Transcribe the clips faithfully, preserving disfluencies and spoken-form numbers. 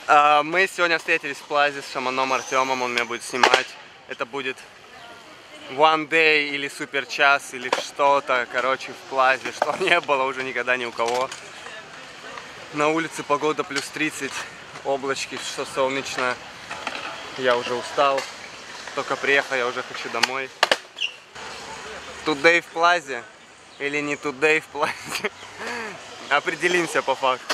А, мы сегодня встретились в Плазе с шаманом Артемом, он меня будет снимать. Это будет one day или супер час или что-то, короче, в Плазе, что не было уже никогда ни у кого. На улице погода плюс тридцать, облачки, что солнечно. Я уже устал, только приехал, я уже хочу домой. Today в Плазе или не today в Плазе? Определимся по факту.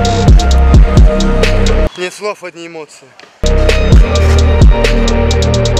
Нет слов, одни эмоции.